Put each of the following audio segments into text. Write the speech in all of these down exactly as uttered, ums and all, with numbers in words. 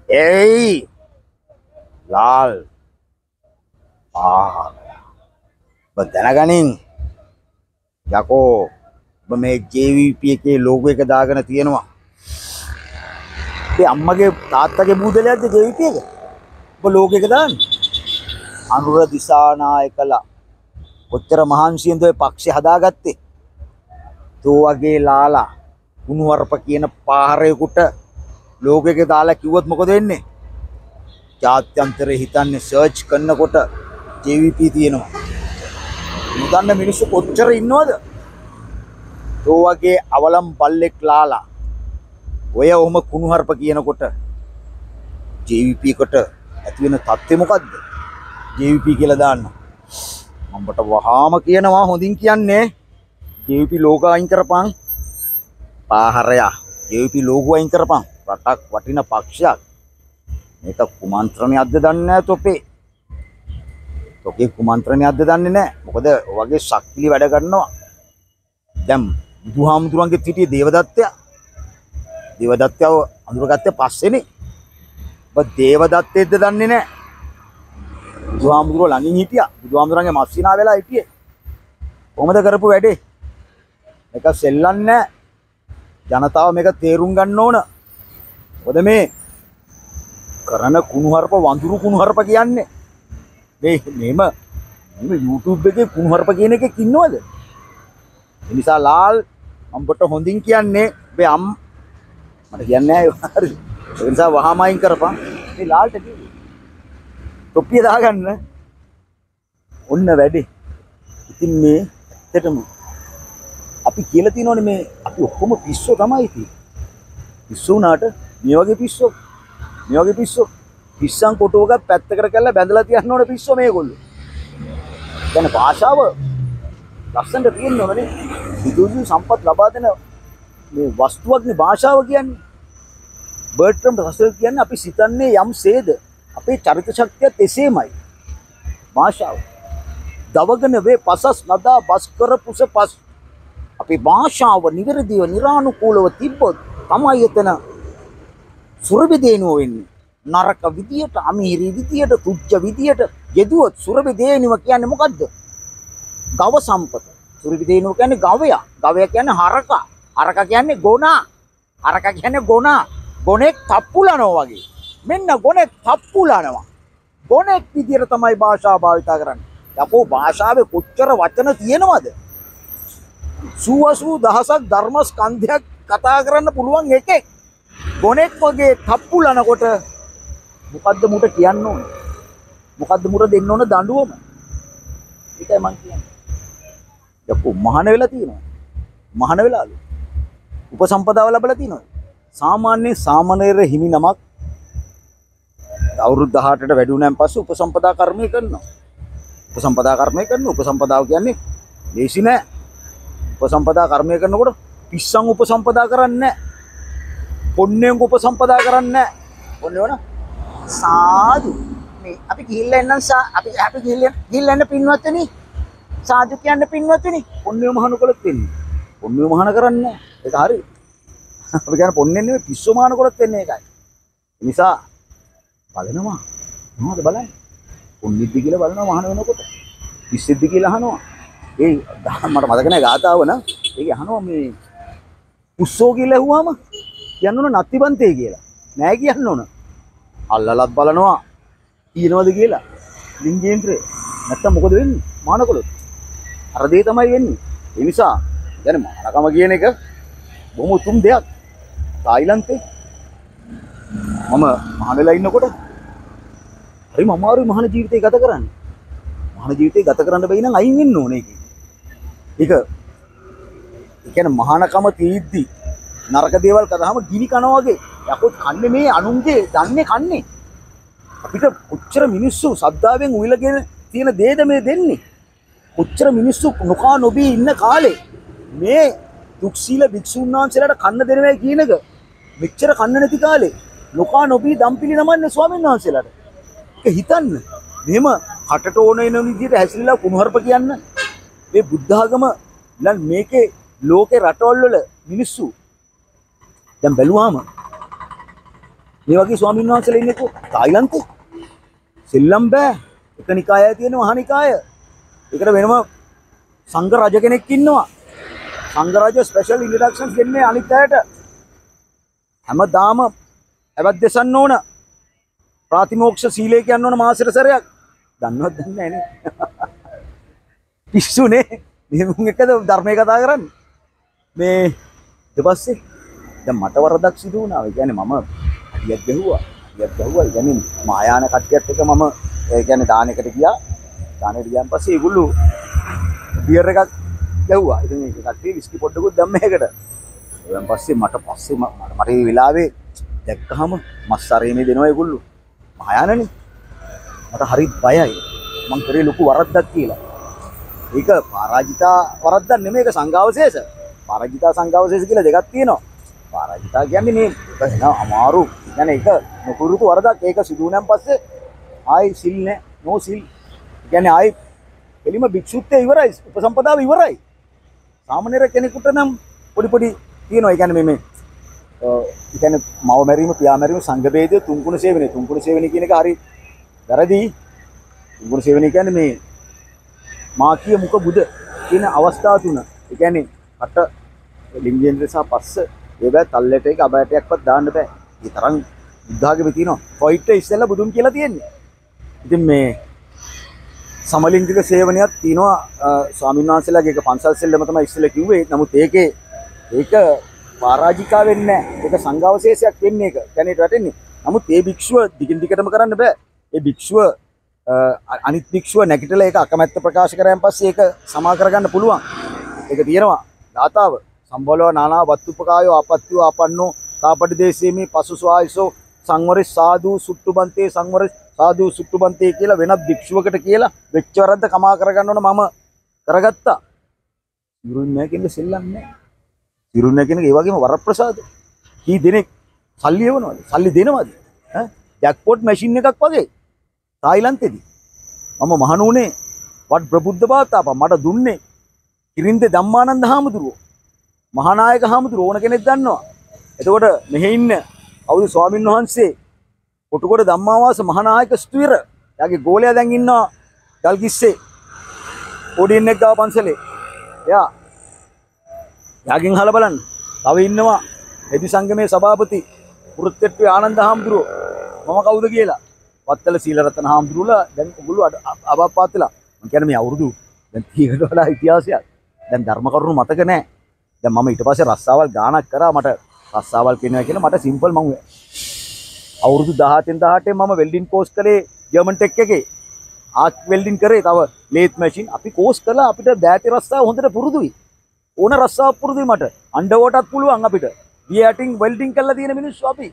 Hey, Lal. Ah, බදනගනින් යකෝ ඔබ මේ J V P එකේ ලෝගෝ එක දාගෙන තියෙනවා. ඒ අම්මගේ තාත්තගේ බූදලයක්ද J V P එක? ඔබ ලෝගෝ එක දාන්නේ. අනුර දිසානායකලා කොච්චර මහන්සියෙන්ද ඔය පක්ෂය හදාගත්තේ. තෝ වගේ ලාලා කුණුවරප කියන පාහරේකට ලෝගෝ එක දාලා කිව්වොත් මොකද වෙන්නේ? ජාත්‍යන්තරේ හිතන්නේ සර්ච් කරනකොට J V P තියෙනවා. මුදන්න මිනිස්සු කොච්චර ඉන්නවද? තෝ වගේ අවලම් බල්ලෙක් ලාලා ඔය ඔහම කුණුහරුප කියනකොට J V P කට ඇති වෙන තත්ත්වය මොකද්ද? J V P කියලා දාන්න. මම්බට වහාම කියනවා හොඳින් කියන්නේ J V P ලෝගෝ අයින් කරපන්. පාහරයා J V P ලෝගෝ අයින් කරපන්. රටක් වටින පක්ෂයක්. මේක කුමන්ත්‍රණයක්ද දන්නේ නැහැ තොපේ. තොගේ කුමන්ත්‍රණයක්ද දන්නේ නැහැ. මොකද ඔයගේ ශක්තිලි වැඩ කරනවා. දැන් බුදුහාමුදුරන්ගේ පිටියේ දේවදත්තයා. දේවදත්තයව අඳුරගත්තේ පස්සේනේ. ඔබ දේවදත්තෙද්ද දන්නේ නැහැ. බුදුහාමුදුරුවෝ ළඟින් හිටියා. බුදුහාමුදුරන්ගේ මස්සිනා වෙලා හිටියේ. කොහොමද කරපු වැඩේ? මේක සෙල්ලන්නේ නැහැ. ජනතාව මේක තේරුම් ගන්න ඕන. මොකද මේ කරන කුණුහරුප වඳුරු කුණුහරුප කියන්නේ මේ මේම මේ YouTube එකේ කුණුහරුප කියන එකෙක් ඉන්නවද? ඒ නිසා ලාල් අම්බට හොඳින් කියන්නේ මේ අම් මට කියන්නේ නැහැ. ඒ නිසා වහාම අයින් කරපන්. මේ ලාල්ට කිව්වේ තොප්පිය දාගන්න ඔන්න වැඩේ. ඉතින් මේ ඇත්තටම අපි කියලා තියෙනවනේ මේ අපි ඔක්කොම පිස්සෝ තමයි තියෙන්නේ. පිස්සෝ උනාට මේ වගේ පිස්සෝ මේ වගේ පිස්සෝ පිස්සන් කොටුවක පැත්තකට කරලා බැඳලා තියන්න ඕනේ පිස්සෝ මේගොල්ලෝ. දැන් භාෂාව ලස්සනට තියෙනවනේ. විදුලි සම්පත් ලබා දෙන මේ වස්තුවක්නේ භාෂාව කියන්නේ. බර්ට්‍රම් රසල් කියන්නේ අපි සිතන්නේ යම් සේද අපේ චරිත ශක්තියත් එසේමයි. භාෂාව දවගන වේ පසස් නදා බස් කර පුස පස්. අපි භාෂාව නිවැරදිව නිරානුකූලව තිබ්බොත් තමයි එතන සුරබිදේනුව වෙන්නේ. නරක විදියට, අමීරි විදියට, තුච්ච විදියට යෙදුවොත් සුරබිදේනුව කියන්නේ මොකද්ද? ගව සම්පත. සුරබිදේනුව කියන්නේ ගවයා. ගවයා කියන්නේ හරකා. හරකා කියන්නේ ගොනා. හරකා කියන්නේ ගොනා. ගොනෙක් තප්පුලනවා වගේ. මෙන්න ගොනෙක් තප්පුලනවා. ගොනෙක් විදියට තමයි භාෂාව භාවිතා කරන්නේ. යකෝ භාෂාවේ කොච්චර වචන තියෙනවද? සුවසු දහසක් ධර්ම ස්කන්ධයක් කතා කරන්න පුළුවන් එකෙක්. ගොනෙක් වගේ තප්පුලනකොට මොකද්ද මුට කියන්න ඕන? මොකද්ද මුට දෙන්න ඕන දඬුවම? ඒකයි මං කියන්නේ. යකෝ මහාන වෙලා තියෙනවා. මහාන වෙලාලු. උපසම්පදාව ලැබලා තියෙනවා. සාමාන්‍ය සාමණේර හිමි නමක් අවුරුදු දහඅටට වැඩි වුණාන් පස්සේ උපසම්පදා කර්මය කරනවා. උපසම්පදා කර්මය කරනවා. උපසම්පදාව කියන්නේ ලේසි නෑ. උපසම්පදා කර්මය කරනකොට පිස්සන් උපසම්පදා කරන්නේ නැහැ. පොන්නේන් උපසම්පදා කරන්නේ නැහැ. පොන්නේ වුණා. සාදු. මේ අපි ගිහිල්ලා එන්නම් අපි අපි ගිහිල්ලා ගිහිල්ලා එන්න පින්වත්නි. සාදු කියන්න පින්වත්නි. පොන්නේ මහාන කළොත් වෙන්නේ. පොන්නේ මහාන කරන්නේ නැහැ. ඒක හරි. අපි කියන්නේ පොන්නේ නෙමෙයි පිස්සෝ මහාන කළොත් වෙන්නේ ඒකයි. ඒ නිසා බලනවා. මොනවද බලන්නේ? පොන්නේද්දි කියලා බලනවා මහාන වෙනකොට. පිස්සෙද්දි කියලා අහනවා. ඒ මට මතක නැහැ ගාතාව න ะ. ඒක අහනවා මේ පුස්සෝ කියලා ඇහුවාම කියන්න ඕන නත්තිබන්තේ කියලා. නෑ කියන්න ඕන. අල්ලලත් බලනවා කියනවද කියලා. ලිංගේන්ද්‍රේ නැත්තම් මොකද වෙන්නේ? මානකොළොත්. අර දේ තමයි වෙන්නේ. ඒ නිසා يعني මානකම කියන එක බොහොම උතුම් දෙයක්. තායිලන්තේ මම මහාන වෙලා ඉන්නකොට හරිම අමාරුයි මහාන ජීවිතය ගත කරන්න. මහාන ජීවිතය ගත කරන්න බැයි නම් අයින් වෙන්න ඕනේ ඒක. ඒක ඒ කියන්නේ මහානකම තීද්දි නරක දේවල් කරාම ගිනි කනවා වගේ. යකොත් කන්නේ මේ අනුන්ගේ දන්නේ කන්නේ. අපිට කොච්චර මිනිස්සු සද්දාවෙන් උවිලගෙන තියෙන දේද මේ දෙන්නේ. කොච්චර මිනිස්සු නොකා නොබී ඉන්න කාලේ මේ දුක්සීල භික්ෂුන් වහන්සේලාට කන්න දෙනවයි කියන එක මෙච්චර කන්න නැති කාලේ නොකා නොබී දම්පිලි නමන්නේ ස්වාමීන් වහන්සේලාට. ඒක හිතන්න. මෙහෙම කටට ඕන එන විදිහට හැසිරලා කුණුහරුප කියන්න මේ බුද්ධ ආගම දැන් මේකේ ලෝකේ රටවල් වල මිනිස්සු දැන් බැලුවාම මේ වගේ ස්වාමීන් වහන්සේලා ඉන්නේ කො තායිලන්තේ. සෙල්ලම් බෑ. එක නිකායයි තියෙන මහා නිකාය. ඒකට වෙනම සංඝ රජ කෙනෙක් ඉන්නවා. සංඝ රජ ස්පෙෂල් ඉන්ට්‍රොඩක්ෂන්ස් දෙන්නේ අනිත් අයට. හැමදාම ඇවත් දෙසන්න ඕන. ප්‍රාතිමෝක්ෂ සීලය කියන්න ඕන මාසෙට සැරයක්. දන්නවද දන්නේ නැහැ නේ. පිස්සුනේ. මේ මුන් එක්කද ධර්මයේ කතා කරන්නේ. මේ ඊට පස්සේ දැන් මට වරදක් සිදු වුණා. ඒ කියන්නේ මම හදියක් ගැහුවා. හදියක් ගැහුවා. ඒ කියන්නේ මායාන කට්ටියත් එක්ක මම ඒ කියන්නේ දානෙකට ගියා. දානෙට ගියාන් පස්සේ ඒගොල්ලෝ බියර් එකක් ගැහුවා. ඉතින් ඒක කට්ටිය විස්කි පොඩ්ඩකුත් දැම්ම ඒකට. ඊට පස්සේ මට පස්සේ මට මේ වෙලාවේ දැක්කහම මස් සරේනේ දෙනවා ඒගොල්ලෝ. මායානනේ. මට හරි බයයි. මං කරේ ලොකු වරද්දක් කියලා. ඒක පරාජිතා වරද්දක් නෙමෙයි ඒක සංඝාවශේෂ. පරාජිතා සංඝාවශේෂ කියලා දෙකක් තියෙනවා. පරාජිතා කියන්නේ මේ ඒක අමාරු. يعني ඒක නොපුරුදු වරදක්. ඒක සිදු වුණාන් පස්සේ ආයි සිල් නෑ. නෝ සිල්. يعني ආයි එලිම භික්ෂුත්වය ඉවරයි. උපසම්පදාව ඉවරයි. සාමාන්‍ය කෙනෙකුට නම් පොඩි පොඩි තියෙනවා. ඒ කියන්නේ මේ මේ ඒ කියන්නේ මව මැරීම, පියා මැරීම, සංඝ ભેදය, තුන්කුණ සේවනය. තුන්කුණ සේවනය කියන එක හරි වැරදි. තුන්කුණ සේවනය කියන්නේ මේ මාකිය මුඛ බුද කියන අවස්ථා තුන. ඒ කියන්නේ අට ලිංගේන්ද්‍ර සහ පස්ස ඒවා තල්ලට එක අබයටයක්වත් දාන්න බෑ. ඒ තරම් බුද්ධාගමේ තියෙනවා. ෆොයිට් ඉස්සෙල්ලා බුදුන් කියලා තියෙන්නේ. ඉතින් මේ සමලිංගික සේවනයක් තියෙනවා ස්වාමීන් වහන්සේලාගේ එක පන්සල් සෙල්ලම තමයි ඉස්සෙල්ලා කිව්වේ. නමුත් ඒකේ ඒක පරාජිකා වෙන්නේ නැහැ. ඒක සංඝාවශේෂයක් වෙන්නේ ඒක. කියන්නේ රටෙන්නේ. නමුත් ඒ භික්ෂුව දිගින් දිගටම කරන්න බෑ. ඒ භික්ෂුව අනිත් භික්ෂුව නැගිටලා ඒක අකමැත්ත ප්‍රකාශ කරාන් පස්සේ ඒක සමා කරගන්න පුළුවන්. ඒක තියෙනවා. දාතාව සම්බලව නානා වත්තුපකායෝ ආපත්‍යෝ ආපන්නෝ තාපටි දේශේමේ පසුස්වායිසෝ සංවරේ සාදු සුට්ටුබන්තේ සංවරේ සාදු සුට්ටුබන්තේ කියලා වෙනත් භික්ෂුවකට කියලා වෙච්ච වරද්ද කමා කරගන්න ඕන මම කරගත්තා. ඉරුන්නේ කියන්නේ සෙල්ලම් නෑ. ඉරුන්නේ කියන එක ඒ වගේම වරප්‍රසාද. කී දෙනෙක් සල්ලි එවනවද? සල්ලි දෙනවද? ඈ ජැක්පොට් මැෂින් එකක් වගේ. තායිලන්තෙදී මම මහණුනේ වත් ප්‍රබුද්ධ බාතාප මට දුන්නේ කිරින්දේ ධම්මානන්ද හාමුදුරුවෝ. මහානායක හාමුදුරුවෝ ඕන කෙනෙක් දන්නවා. එතකොට මෙහි ඉන්න කවුද ස්වාමින් වහන්සේ කොටුකොට ධම්මාවාස මහානායක ස්තුවිර. යාගේ ගෝලයා දැන් ඉන්නවා ගල්කිස්සේ. පොඩින් එක් ගාව පන්සලේ. එයා යාගෙන් අහලා බලන්න. තව ඉන්නවා එදි සංගමේ සභාපති පුරුත්තෙට්ටුවේ ආනන්ද හාමුදුරුවෝ. මම කවුද කියලා. වත්තල සීලරතන හාමුදුරුවෝ දැන් ඔගොල්ලෝ අබාප්පාත් වෙලා. මම කියන්නේ මේ අවුරුදු දැන් තිහකට වඩා ඉතිහාසයක්. දැන් ධර්ම කරුණු මතක නැහැ. දැන් මම ඊට පස්සේ රස්සාවල් ගානක් කරා. මට රස්සාවල් කියනවා කියලා මට සිම්පල් මම අවුරුදු දහඅටෙන් දහඅටෙන් මම වෙල්ඩින් කෝස් කරේ ජර්මන් ටෙක් එකේ. ආක් වෙල්ඩින් කරේ තව ලේත් මැෂින්. අපි කෝස් කළා අපිට දෑතේ රස්සාව හොඳට පුරුදුයි. ඕන රස්සාව පුරුදුයි මට. අන්ඩර්වෝටත් පුළුවන් අපිට. වියටින් වෙල්ඩින් කරලා තියෙන මිනිස්සු අපි.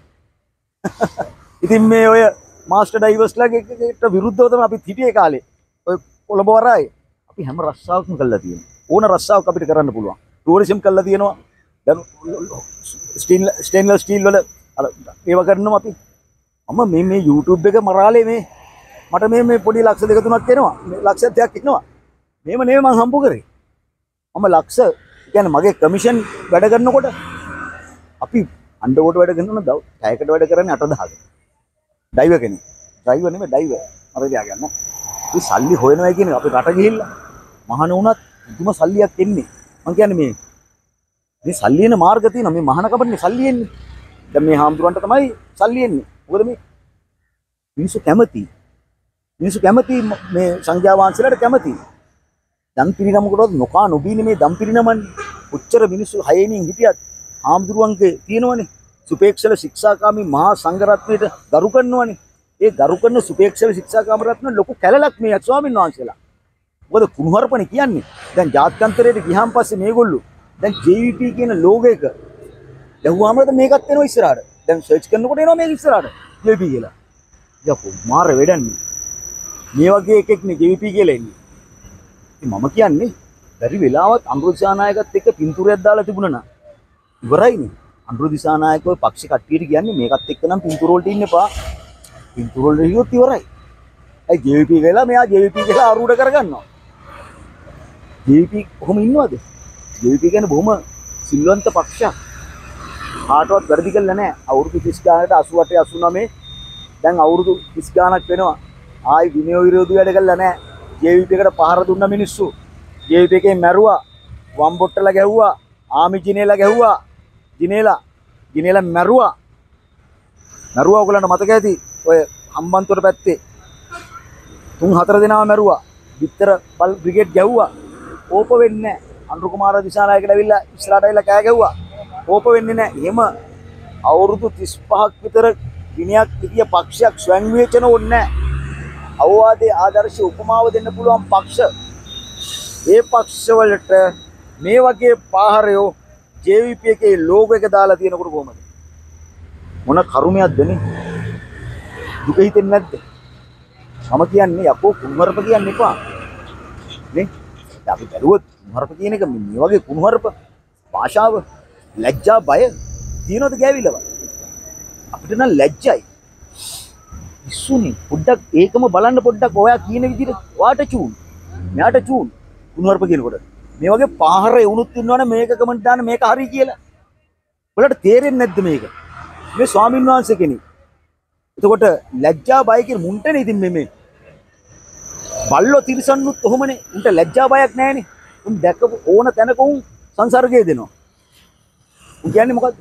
ඉතින් මේ ඔය මාස්ටර් ඩයිවර්ස්ලාට විරුද්ධව තමයි අපි හිටියේ කාලේ. ඔය කොළඹ වරායේ අපි හැම රස්සාවක්ම කළා තියෙනවා. ඕන රස්සාවක් අපිට කරන්න පුළුවන්. ටූරිසම් කළා තියෙනවා. දැන් ස්ටීල් ස්ටේන්ලස් ස්ටීල් වල අර ඒව කරනවා අපි. මම මේ මේ YouTube එක මරාලේ මේ මට මේ මේ පොඩි ලක්ෂ දෙක තුනක් එනවා. ලක්ෂ දෙකක් එනවා. මේව නෙමෙයි මං හම්බ කරේ. මම ලක්ෂ කියන්නේ මගේ කමිෂන් වැඩ කරනකොට අපි අන්ඩර්වෝට් වැඩ කරනවා දවස් පැයකට වැඩ කරන්නේ අට දහසක. ඩ්‍රයිවර් කෙනෙක්. ඩ්‍රයිවර් නෙමෙයි ඩ්‍රයිවර්. මට තියාගන්න. මේ සල්ලි හොයනවා කියන්නේ අපි රට ගිහිල්ලා මහාන වුණත් මුතුම සල්ලියක් එන්නේ. මං කියන්නේ මේ මේ සල්ලි එන මාර්ග තියෙනවා. මේ මහාන කපන්නේ සල්ලි එන්නේ. දැන් මේ හාමුදුරන්ට තමයි සල්ලි එන්නේ. මොකද මේ මිනිස්සු කැමති. මිනිස්සු කැමති මේ සංඝයා වහන්සේලාට කැමති. දන් පිරිනමකටවත් නොකා නොබීනේ මේ දන් පිරිනමන්නේ. උච්චර මිනිස්සු හයෙනින් හිටියත් හාමුදුරුවන්ගේ තියෙනවනේ. සුපේක්ෂල ශික්ෂාකාමී මහා සංඝ රත්නයට ගරු කරනවනේ. ඒ ගරු කරන සුපේක්ෂල ශික්ෂාකාම රත්න ලොකු කැලලක් මේ ස්වාමීන් වහන්සේලා. මොකද කුණුහරුපනේ කියන්නේ. දැන් ජාත්‍යන්තරයට ගියාන් පස්සේ මේගොල්ලෝ දැන් ජේ වී පී කියන ලෝගෝ එක දැහුවාම මේකත් එනවා ඉස්සරහට. දැන් සර්ච් කරනකොට එනවා මේක ඉස්සරහට ජේ වී පී කියලා. යකෝ මාර වෙඩන්නේ. මේ වගේ එකෙක් නේ ජේ වී පී කියලා එන්නේ. ඉතින් මම කියන්නේ බැරි වෙලාවත් අනුර දිසානායකත් එක්ක පින්තූරයක් දාලා තිබුණා නා. ඉවරයිනේ. අනුර දිසානායක ඔය පක්ෂ කට්ටියට කියන්නේ මේකත් එක්ක නම් පින්තූර වලට ඉන්න එපා. පින්තූර වල හියොත් ඉවරයි. ඒ ජේ වී පී කියලා මෙයා ජේ වී පී කියලා ආරූඪ කරගන්නවා. ජේ වී පී කොහොම ඉන්නවද? ජේ වී පී කියන්නේ බොහොම සිල්වන්ත පක්ෂයක්. කාටවත් වැඩි කළා නැහැ. අවුරුදු තිස් ගානකට අසූ අට අසූ නවය දැන් අවුරුදු තිස් ගානක් වෙනවා. ආයි විනය විරෝධී වැඩ කළා නැහැ. ජේ වී පී එකට පහර දුන්න මිනිස්සු. ජේ වී පී එකෙන් මැරුවා. වම් බොට්ටලා ගැහුවා. ආමි ජිනේලා ගැහුවා. ජිනේලා ජිනේලා මැරුවා. මැරුවා ඔයගලන්ට මතක ඇති. ඔය හම්බන්තොට පැත්තේ තුන් හතර දෙනාම මැරුවා. විතර බල් බ්‍රිගේඩ් ගැහුවා. ඕප වෙන්නේ නැහැ. අනුරු කුමාර දිසානායකට ඇවිල්ලා ඉස්සරහට ඇවිල්ලා කෑ ගැහුවා. ඕප වෙන්නේ නැහැ. එහෙම අවුරුදු තිස් පහක් විතර විනයක් විදිය පක්ෂයක් ස්වයං විවේචන ඕනේ නැහැ. අවවාදයේ ආදර්ශ උපමාව දෙන්න පුළුවන් පක්ෂ. ඒ පක්ෂ වලට මේ වගේ පාහරයෝ ජේ වී පී එකේ ලෝගෝ එක දාලා තියෙනකොට කොහමද? මොන කරුමයක්ද නේ? දුක හිතෙන්නේ නැද්ද? මම කියන්නේ යකෝ කුණුහරුප කියන්න එපා. නේ? අපි බැලුවොත් කුණුහරුප කියන එක මේ වගේ කුණුහරුප භාෂාව ලැජ්ජා බය තියනවද ගෑවිලව? අපිට නම් ලැජ්ජයි. ඉස්සුනේ පොඩ්ඩක් ඒකම බලන්න පොඩ්ඩක් ඔයා කියන විදිහට වාට චූන්. මෙයාට චූන් කුණුහරුප කියනකොට. මේ වගේ පාහර එවුනුත් ඉන්නවනේ මේක කමෙන්ට් දාන්න මේක හරි කියලා. ඔයාලට තේරෙන්නේ නැද්ද මේක? මේ ස්වාමීන් වහන්සේ කෙනෙක්. එතකොට ලැජ්ජා බය කියන මුන්ටනේ ඉතින් මේ මේ බල්ලෝ තිරසන්නුත් ඔහොමනේ. උන්ට ලැජ්ජා බයක් නැහැනේ. උන් දැකපු ඕන තැනක උන් සංසර්ගය දෙනවා. උන් කියන්නේ මොකද්ද?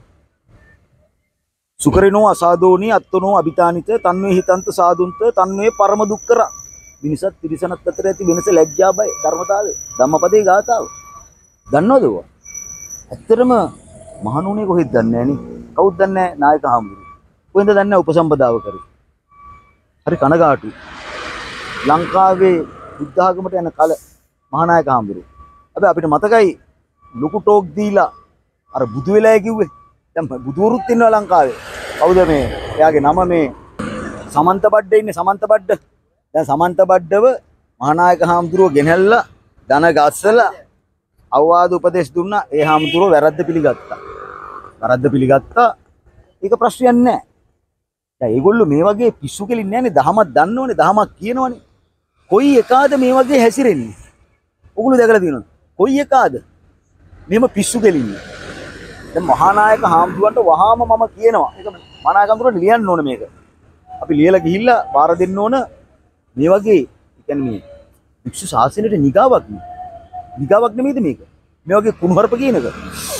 සුකරිනෝ අසාදෝනි අත්තනෝ අபிතානිත තන්වේ හිතන්ත සාදුන්ත තන්වේ පරම දුක්කර. මිනිසත් තිරසනත් අතර ඇති වෙනස ලැජ්ජා බය ධර්මතාවය. ධම්මපදේ ගාථාව. දන්නවද ඔය? ඇත්තටම මහණුනේ කොහෙද දන්නේ නැහනේ. කවුද දන්නේ නැහැ නායක හාමුදුරුවෝ. කොහෙන්ද දන්නේ උපසම්පදාව කරේ. හරි කනගාටුයි. ලංකාවේ බුද්ධ ආගමට යන කල මහානායක හාමුදුරුවෝ. හැබැයි අපිට මතකයි ලොකු ටෝක් දීලා අර බුදු වෙලා කිව්වේ. දැන් බුදුවරුත් ඉන්නවා ලංකාවේ. කවුද මේ? එයාගේ නම මේ සමන්ත බඩ ඉන්නේ සමන්ත බඩ. දැන් සමන්ත බඩව මහානායක හාමුදුරුවෝ ගෙනහැල්ලා ධන ගස්සලා අවවාද උපදේශ දුන්නා. ඒ හාමුදුරුවෝ වැරද්ද පිළිගත්තා. වැරද්ද පිළිගත්තා. ඒක ප්‍රශ්නයක් නෑ. දැන් ඒගොල්ලෝ මේ වගේ පිස්සු කෙලින් නෑනේ. දහමක් දන්නවනේ. දහමක් කියනවනේ. කොයි එකාද මේ වගේ හැසිරෙන්නේ? ඔගොල්ලෝ දැකලා තියෙනවද? කොයි එකාද? මෙහෙම පිස්සු කෙලින්නේ. දැන් මහානායක හාමුදුරන්ට වහාම මම කියනවා. ඒක මහානායක හාමුදුරන්ට ලියන්න ඕනේ මේක. අපි ලියලා ගිහිල්ලා බාර දෙන්න ඕන මේ වගේ කියන්නේ මේ වික්ෂු ශාසනයට නිගාවක් නේ. නිගාවක් නෙමෙයිද මේක? මේ වගේ කුණුහරුප කියන එක.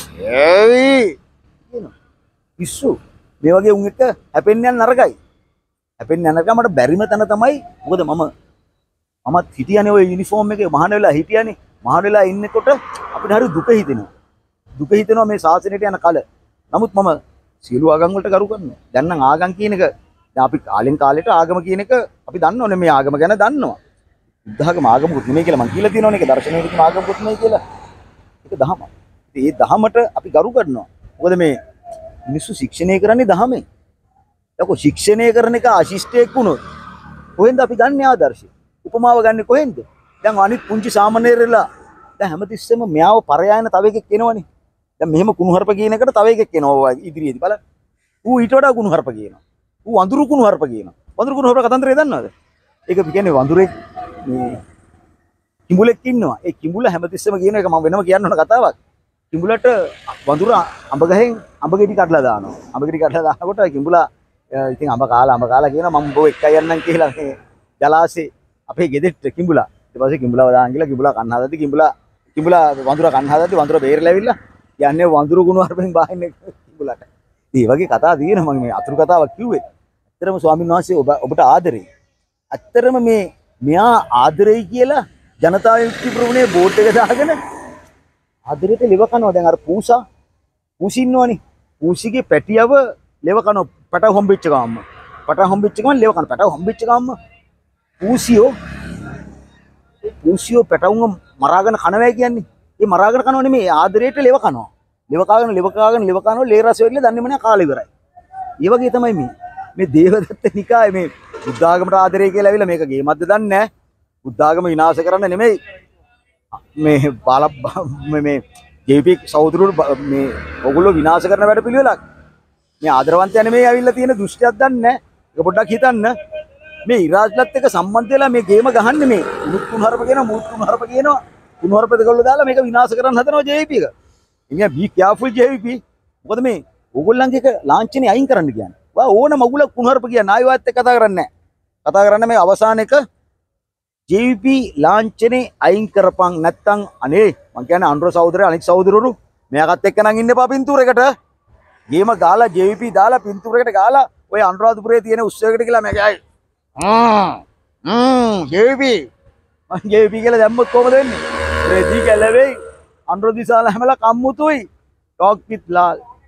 ඒයි කියනවා. පිස්සු. මේ වගේ උන් එක හැපෙන්න යන නරකයි. හැපෙන්න යන නරක මට බැරිම තැන තමයි මොකද මම මමත් හිටියනේ ওই යුනිෆෝම් එකේ මහාන වෙලා හිටියනේ. මහාන වෙලා ඉන්නකොට අපිට හරි දුක හිතෙනවා. දුක හිතෙනවා මේ ශාසනයට යන කල. නමුත් මම සියලු ආගම් වලට කරු කරනවා. දැන් නම් ආගම් කියන එක දැන් අපි කාලෙන් කාලෙට ආගම කියන එක අපි දන්නවනේ මේ ආගම ගැන දන්නවා. බුද්ධ ආගම ආගමකුත් නෙමෙයි කියලා මම කියලා තියෙනවනේ. ඒක දර්ශනයේ තියෙන ආගමකුත් නෙමෙයි කියලා. ඒක දහමක්. ඉතින් ඒ දහමට අපි කරු කරනවා. මොකද මේ මිනිස්සු ශික්ෂණය කරන්නේ දහමෙන්. යකෝ ශික්ෂණය කරන එක අශිෂ්ටයක් වුණොත් කොහෙන්ද අපි ගන්න ආදර්ශය? උපමාව ගන්න කොහෙන්ද? දැන් අනිත් පුංචි සාමාන්‍යරලා දැන් හැමතිස්සෙම මෙයාව පරයායන තව එකෙක් එනවනේ. දැන් මෙහෙම කුණුහරුප කියන එකට තව එකෙක් එනවා ඉදිරියේදී බලන්න. ඌ ඊට වඩා කුණුහරුප කියනවා. ඌ වඳුරු කුණුහරුප කියනවා. වඳුරු කුණුහරුප කතන්දරය දන්නවද? ඒක කියන්නේ වඳුරෙක් මේ කිඹුලෙක් ඉන්නවා. ඒ කිඹුල හැමතිස්සෙම කියන එක මම වෙනම කියන්න ඕන කතාවක්. කිඹුලට වඳුර අඹ ගහෙන් අඹ ගෙඩි කඩලා දානවා. අඹ ගෙඩි කඩලා දානකොට කිඹුලා ඉතින් අඹ කාලා අඹ කාලා කියනවා මම බෝ එක්කයි යන්නම් කියලා මේ ජලාශේ අපේ ගෙදෙට්ට කිඹුලා. ඊට පස්සේ කිඹුලාව දාන් කියලා කිඹුලා කන්න හදද්දි කිඹුලා කිඹුලා වඳුර කන්න හදද්දි වඳුර බේරලා ඇවිල්ලා යන්නේ වඳුරු කුණුහරුපෙන් බාහින්නේ කිඹුලාට. ඉතින් මේ වගේ කතා තියෙනවා මම මේ අතුරු කතාවක් කිව්වේ. ඇත්තටම ස්වාමීන් වහන්සේ ඔබ ඔබට ආදරේ. ඇත්තටම මේ මෙයා ආදරෙයි කියලා ජනතා විමුක්ති ප්‍රමුණේ බෝඩ් එක දාගෙන ආදරයට ලෙව කනවා. දැන් අර පූසා පූසි ඉන්නවනේ. පූසිගේ පැටියව ලෙව කනවා. පැටව හොම්බෙච්ච ගාම්ම. පැටව හොම්බෙච්ච ගමන් ලෙව කනවා. පැටව හොම්බෙච්ච ගාම්ම පූසියෝ පූසියෝ පැටවුන් මරාගෙන කනවා කියන්නේ. ඒ මරාගෙන කනව නෙමෙයි ආදරයට ලෙව කනවා. ලෙව කාගෙන ලෙව කාගෙන ලෙව කනවා ලේ රස වෙන්නේ දන්නේම නැහැ කාලේ ඉවරයි. ඒ වගේ තමයි මේ මේ දේවදත්ත නිකායේ මේ බුද්ධ ආගමට ආදරය කියලා ඇවිල්ලා මේක ගේමක්ද දන්නේ නැහැ. බුද්ධ ආගම විනාශ කරන්න නෙමෙයි මේ බාල මේ ජේ.පී. සහෝදරවරු මේ ඔගොල්ලෝ විනාශ කරන වැඩ පිළිවෙලක්. මේ ආදරවන්තයා නෙමෙයි ඇවිල්ලා තියෙන දෘෂ්ටියක් දන්නේ නැහැ. ඒක පොඩ්ඩක් හිතන්න. මේ ඉරාජ්ලත් එක්ක සම්බන්ධ වෙලා මේ ගේම ගහන්නේ මේ මුත් කුණහරුප කියනවා මුත් කුණහරුප කියනවා කුණහරුප දෙකවල දාලා මේක විනාශ කරන්න හදනවා ජේ.පී. එක. ඉතින් be careful ජේ.පී. මොකද මේ ඕගොල්ලන්ගේ ලාංඡනේ අයින් කරන්න කියන්නේ. වා ඕන මගුල කුණහරුප කියන ආයෙවත් කතා කරන්නේ නැහැ. කතා කරන්න මේ අවසාන එක ජේ වී පී ලාංඡනේ අයින් කරපන් නැත්තම් අනේ මං කියන්නේ අනුර සහෝදරය අනික් සහෝදරවරු මෙයාගත් එක්ක නම් ඉන්න එපා පින්තූරයකට. ගේම ගාලා ජේ වී පී දාලා පින්තූරයකට ගාලා ඔය අනුරාධපුරයේ තියෙන උත්සවයකට ගිහලා මම ගියා. හ්ම් හ්ම් ජේ වී පී මං ජේ වී පී කියලා දැම්මොත් කොහමද වෙන්නේ? රෙදි කැලවෙයි අනුර දිසාල හැමලා කම්මුතුයි. Talk with Lal